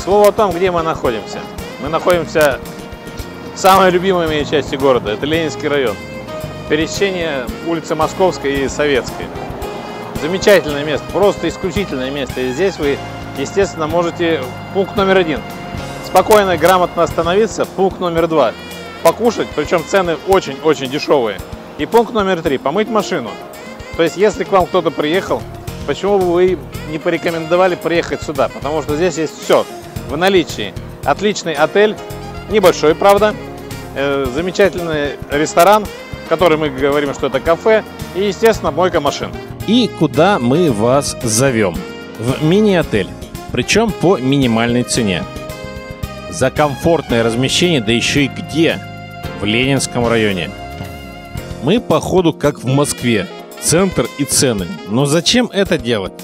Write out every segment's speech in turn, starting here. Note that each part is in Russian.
Слово о том, где мы находимся. Мы находимся в самой любимой моей части города. Это Ленинский район. Пересечение улицы Московской и Советской. Замечательное место, просто исключительное место. И здесь вы, естественно, можете, пункт номер 1, спокойно, грамотно остановиться. Пункт номер 2, покушать, причем цены очень-очень дешевые. И пункт номер 3, помыть машину. То есть, если к вам кто-то приехал, почему бы вы не порекомендовали приехать сюда? Потому что здесь есть все в наличии. Отличный отель, небольшой, правда, замечательный ресторан, в который мы говорим, что это кафе, и, естественно, мойка машин. И куда мы вас зовем? В мини-отель, причем по минимальной цене. За комфортное размещение, да еще и где? В Ленинском районе. Мы, походу, как в Москве. Центр и цены. Но зачем это делать?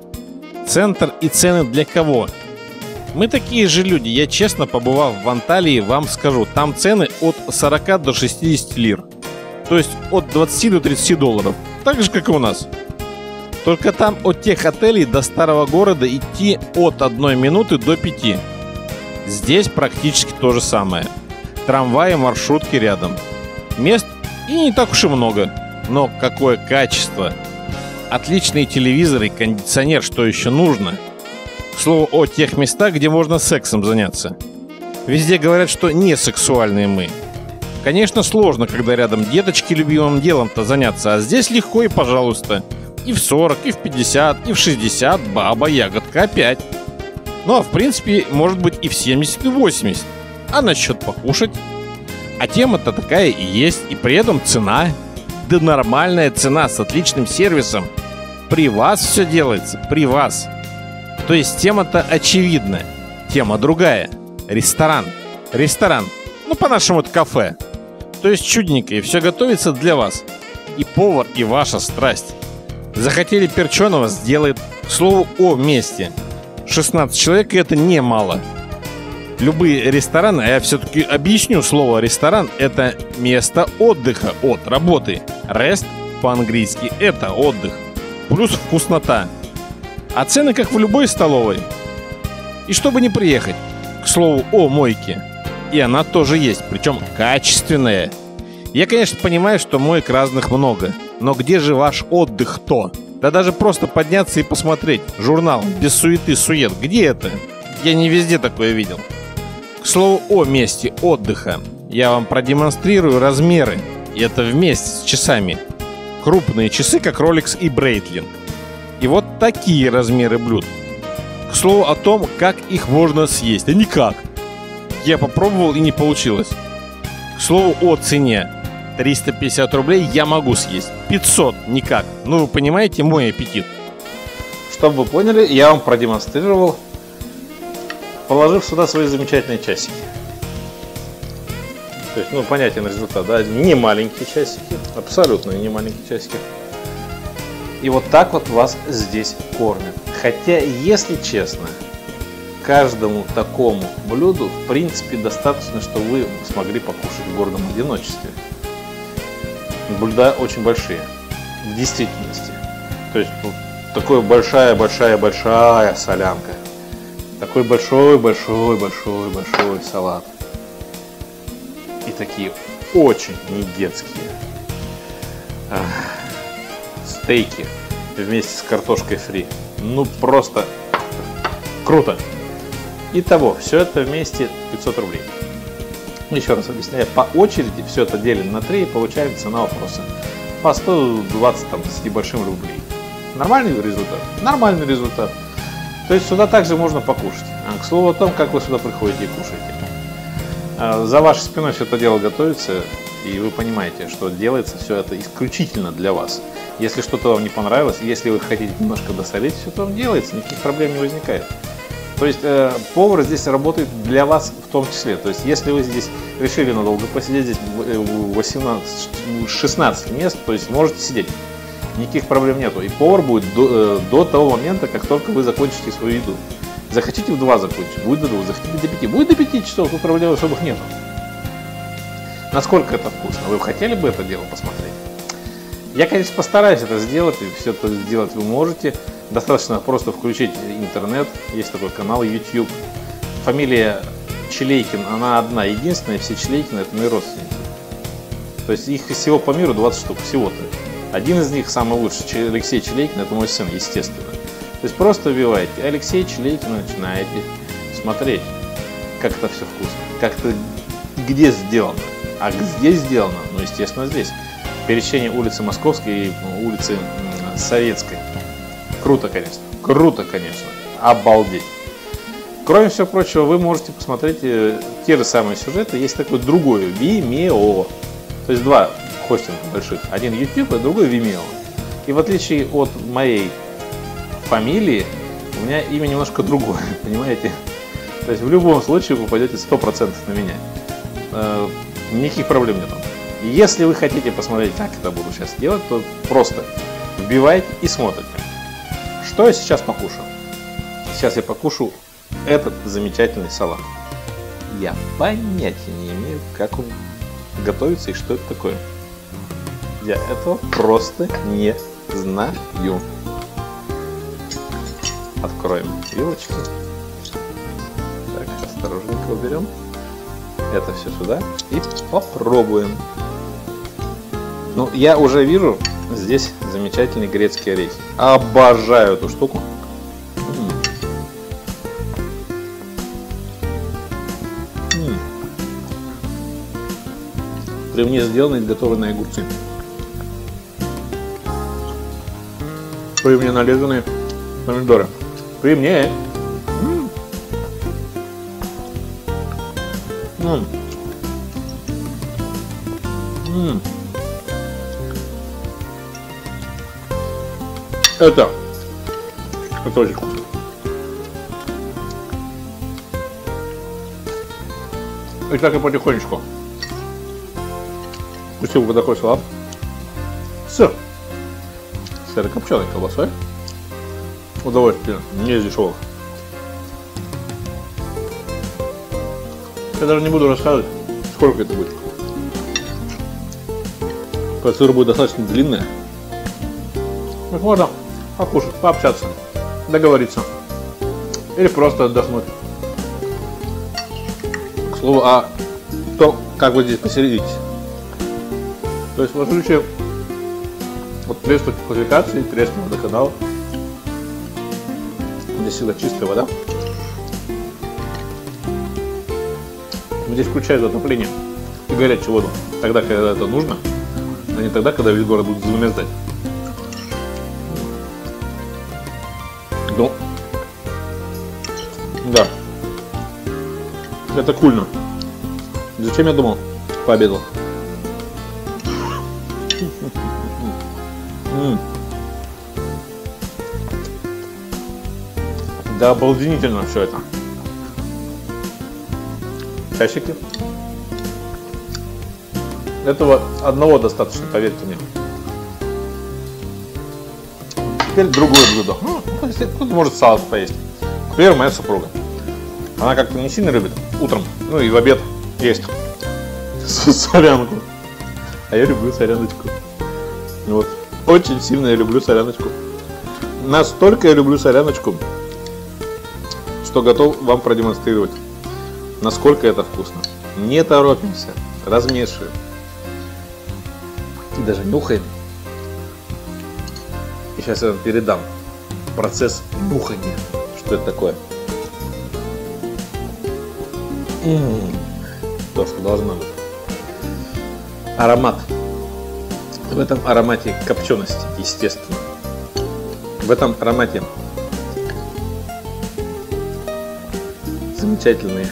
Центр и цены для кого? Мы такие же люди. Я честно, побывав в Анталии, вам скажу, там цены от 40 до 60 лир. То есть от 20 до 30 долларов. Так же, как и у нас. Только там от тех отелей до старого города идти от 1 минуты до 5. Здесь практически то же самое. Трамваи, маршрутки рядом. Мест и не так уж и много. Но какое качество! Отличные телевизоры и кондиционер, что еще нужно? К слову о тех местах, где можно сексом заняться. Везде говорят, что не сексуальные мы. Конечно, сложно, когда рядом деточки любимым делом-то заняться, а здесь легко и пожалуйста. И в 40, и в 50, и в 60 баба ягодка опять. Ну а в принципе, может быть и в 70, и 80. А насчет покушать? А тема-то такая и есть, и при этом цена. Да нормальная цена с отличным сервисом. При вас все делается, при вас. То есть тема-то очевидна. Тема другая. Ресторан. Ресторан. Ну, по-нашему, это кафе. То есть чудненько, и все готовится для вас. И повар, и ваша страсть. Захотели перченого — сделает. К слову о месте. 16 человек, и это немало. Любые рестораны, а я все-таки объясню слово ресторан, это место отдыха от работы. Rest по-английски — это отдых. Плюс вкуснота. А цены как в любой столовой. И чтобы не приехать, к слову о мойке. И она тоже есть, причем качественная. Я, конечно, понимаю, что моек разных много. Но где же ваш отдых-то? Да даже просто подняться и посмотреть. Журнал, без суеты-сует. Где это? Я не везде такое видел. К слову о месте отдыха. Я вам продемонстрирую размеры. И это вместе с часами. Крупные часы, как Rolex и Breitling. И вот такие размеры блюд. К слову о том, как их можно съесть. А никак. Я попробовал и не получилось. К слову о цене. 350 рублей я могу съесть. 500 никак. Ну вы понимаете мой аппетит. Чтобы вы поняли, я вам продемонстрировал, положив сюда свои замечательные часики. То есть, ну, понятен результат, да? Не маленькие часики, абсолютно не маленькие часики. И вот так вот вас здесь кормят. Хотя, если честно, каждому такому блюду, в принципе, достаточно, что вы смогли покушать в гордом одиночестве. Блюда очень большие, в действительности. То есть, вот, такая большая солянка. Такой большой салат. И такие очень недетские стейки вместе с картошкой фри. Ну просто круто. Итого, все это вместе 500 рублей. Еще раз объясняю, по очереди все это делим на 3 и получаем цена вопроса. По 120 там, с небольшим рублей. Нормальный результат? Нормальный результат. То есть сюда также можно покушать. А к слову о том, как вы сюда приходите и кушаете. За вашей спиной все это дело готовится, и вы понимаете, что делается все это исключительно для вас. Если что-то вам не понравилось, если вы хотите немножко досолить, все это вам делается, никаких проблем не возникает. То есть повар здесь работает для вас в том числе. То есть если вы здесь решили надолго посидеть, здесь 16 мест, то есть можете сидеть. Никаких проблем нету. И повар будет до того момента, как только вы закончите свою еду. Захотите в 2 закончить, будет до 2, захотите до 5, будет до 5 часов, тут проблем особых нету. Насколько это вкусно? Вы хотели бы это дело посмотреть? Я, конечно, постараюсь это сделать, и все это сделать вы можете. Достаточно просто включить интернет, есть такой канал YouTube. фамилия Чилейкин, она одна, единственная, все Чилейкины это мои родственники. То есть их всего по миру 20 штук, всего-то. Один из них, самый лучший, Алексей Чилейкин, это мой сын, естественно. То есть просто вбиваете Алексей Чилейкин, начинаете смотреть, как это все вкусно, как это где сделано. А где сделано? Ну, естественно, здесь. Пересечение улицы Московской и улицы Советской. Круто, конечно. Круто, конечно. Обалдеть. Кроме всего прочего, вы можете посмотреть те же самые сюжеты. Есть такой другой Vimeo. То есть два хостинга больших. Один YouTube, а другой Vimeo. И в отличие от моей фамилии, у меня имя немножко другое. Понимаете? То есть в любом случае вы попадете 100% на меня. Никаких проблем нет. Если вы хотите посмотреть, как это буду сейчас делать, то просто вбивайте и смотрите. Что я сейчас покушаю? Сейчас я покушаю этот замечательный салат. Я понятия не имею, как он готовится и что это такое. Я этого просто не знаю. Откроем вилочку. Так, осторожненько уберем. Это все сюда и попробуем. Ну, я уже вижу здесь замечательные грецкие орехи. Обожаю эту штуку. При мне сделаны изготовленные огурцы. При мне нарезанные помидоры. При мне. Это очень вкусно. И так и потихонечку. Пустил вот такой салат с сырокопченой колбасой. Удовольствие не из дешевых. Я даже не буду рассказывать, сколько это будет. Процедура будет достаточно длинная. Так можно покушать, пообщаться, договориться. Или просто отдохнуть. К слову, а то, как вы здесь поселитесь. То есть в отличие от пресной классификации, пресного водоканала, здесь всегда чистая вода. Здесь включают отопление и горячую воду тогда, когда это нужно, а не тогда, когда весь город будет замерзать. Ну, да, это кульно. Зачем я думал? Пообедал. Да, обалденительно все это. Часики. Этого одного достаточно, поверьте мне. Теперь другое блюдо. Кто-то может салат поесть. Например, моя супруга. Она как-то не сильно любит утром, ну и в обед есть солянку. А я люблю соляночку. Вот. Очень сильно я люблю соляночку. Настолько я люблю соляночку, что готов вам продемонстрировать, насколько это вкусно. Не торопимся, размешиваем. И даже нюхаем. И сейчас я вам передам процесс нюхания. Что это такое? То, что должно быть. Аромат. В этом аромате копчености, естественно. В этом аромате замечательные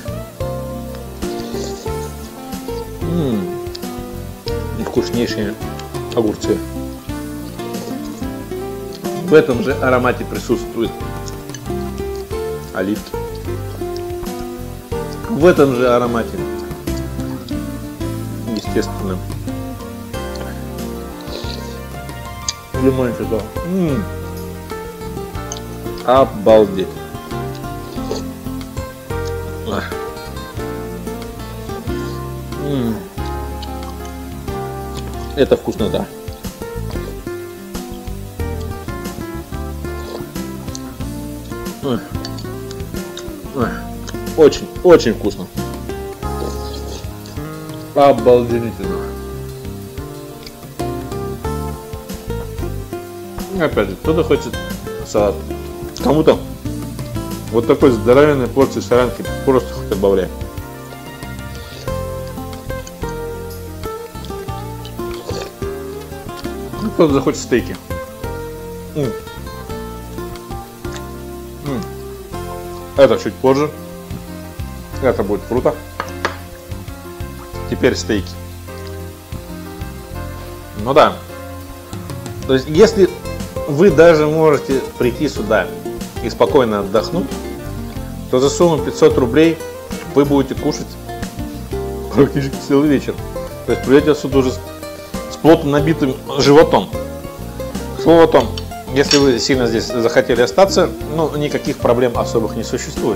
и вкуснейшие огурцы. В этом же аромате присутствуют оливки. В этом же аромате, естественно, лимончик. Обалдеть. Это вкуснота. очень вкусно. Обалденительно. Опять же, кто-то хочет салат. Кому-то вот такой здоровенной порции солянки просто хоть отбавляй. Кто-то захочет стейки. Это чуть позже. Это будет круто. Теперь стейки. Ну да. То есть, если вы даже можете прийти сюда и спокойно отдохнуть, то за сумму 500 рублей вы будете кушать практически целый вечер. То есть придете отсюда уже с плотно набитым животом. К слову о том, если вы сильно здесь захотели остаться, ну, никаких проблем особых не существует.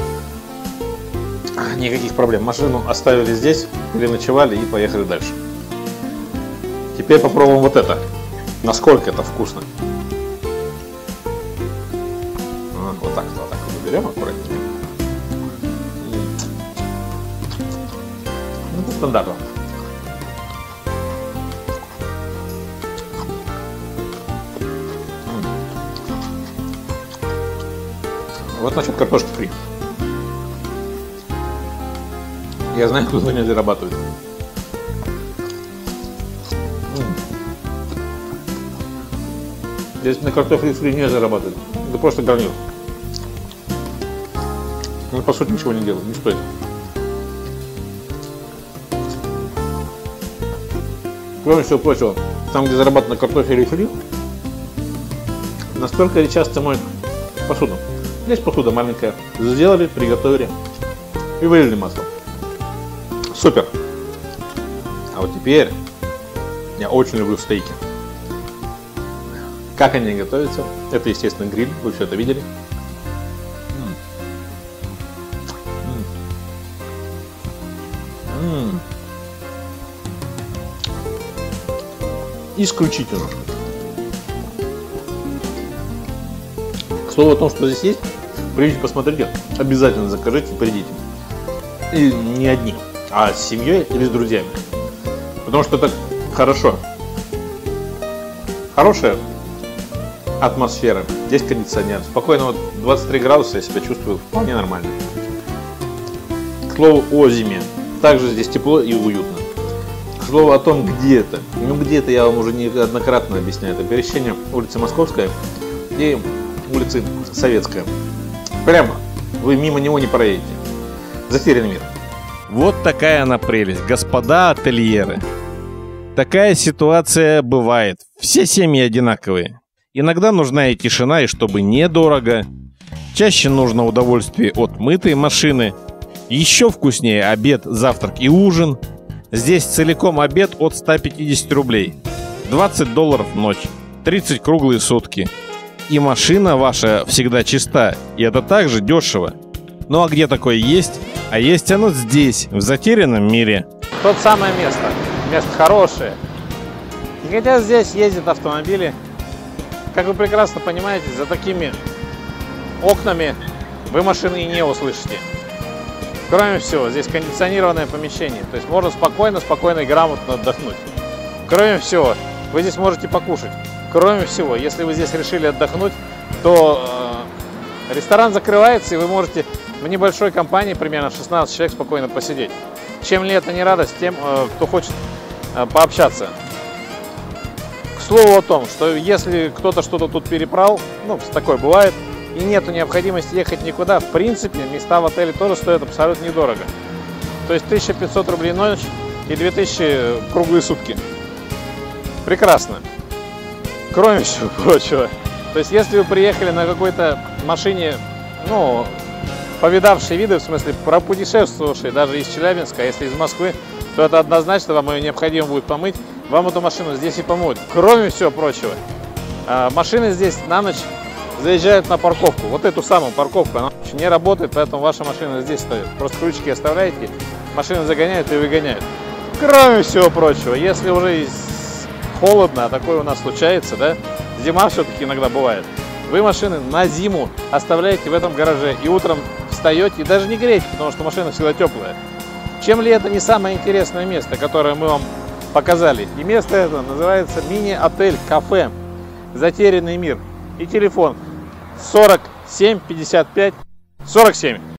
Никаких проблем. Машину оставили здесь, переночевали и поехали дальше. Теперь попробуем вот это. Насколько это вкусно. Вот так берем аккуратненько. Это стандартно. Вот насчет картошки фри. Я знаю, кто на ней зарабатывает. Здесь на картофеле фри не зарабатывает. Это просто гарнир. Ну, по сути, ничего не делает, не стоит. Кроме всего прочего, там, где зарабатывают на картофеле фри, настолько часто моют посуду. Здесь посуда маленькая. Сделали, приготовили и вылили масло. Супер. А вот теперь я очень люблю стейки. Как они готовятся? Это, естественно, гриль. Вы все это видели. Исключительно. К слову о том, что здесь есть, придите, посмотрите, обязательно закажите, придите. И не одни, а с семьей или с друзьями. Потому что это хорошо. Хорошая атмосфера. Здесь кондиционер. Спокойно, вот 23 градуса я себя чувствую вполне нормально. К слову о зиме. Также здесь тепло и уютно. К слову о том, где это. Ну, где это я вам уже неоднократно объясняю. Это пересечение улицы Московская и улицы Советская. Прямо. Вы мимо него не проедете. Затерянный мир. Вот такая она прелесть, господа ательеры. Такая ситуация бывает. Все семьи одинаковые. Иногда нужна и тишина, и чтобы недорого. Чаще нужно удовольствие от мытой машины. Еще вкуснее обед, завтрак и ужин. Здесь целиком обед от 150 рублей. $20 в ночь. 30 круглые сутки. И машина ваша всегда чиста. И это также дешево. Ну а где такое есть? А есть оно здесь, в затерянном мире. Тот самое место. Место хорошее. И хотя здесь ездят автомобили, как вы прекрасно понимаете, за такими окнами вы машины и не услышите. Кроме всего, здесь кондиционированное помещение. То есть можно спокойно и грамотно отдохнуть. Кроме всего, вы здесь можете покушать. Кроме всего, если вы здесь решили отдохнуть, то ресторан закрывается, и вы можете в небольшой компании, примерно 16 человек, спокойно посидеть. Чем ли это не радость тем, кто хочет пообщаться. К слову о том, что если кто-то что-то тут перебрал, ну, такое бывает, и нету необходимости ехать никуда, в принципе, места в отеле тоже стоят абсолютно недорого. То есть 1500 рублей ночь и 2000 круглые сутки. Прекрасно. Кроме всего прочего. То есть если вы приехали на какой-то машине, ну, повидавшие виды, в смысле, пропутешествовавшие даже из Челябинска, а если из Москвы, то это однозначно вам ее необходимо будет помыть. Вам эту машину здесь и помоют. Кроме всего прочего, машины здесь на ночь заезжают на парковку. Вот эту самую парковку, она не работает, поэтому ваша машина здесь стоит. Просто ключики оставляете, машину загоняют и выгоняют. Кроме всего прочего, если уже холодно, а такое у нас случается, да, зима все-таки иногда бывает, вы машины на зиму оставляете в этом гараже и утром встаете и даже не греете, потому что машина всегда теплая. Чем ли это не самое интересное место, которое мы вам показали? И место это называется мини-отель кафе «Затерянный мир». И телефон 47 55 47.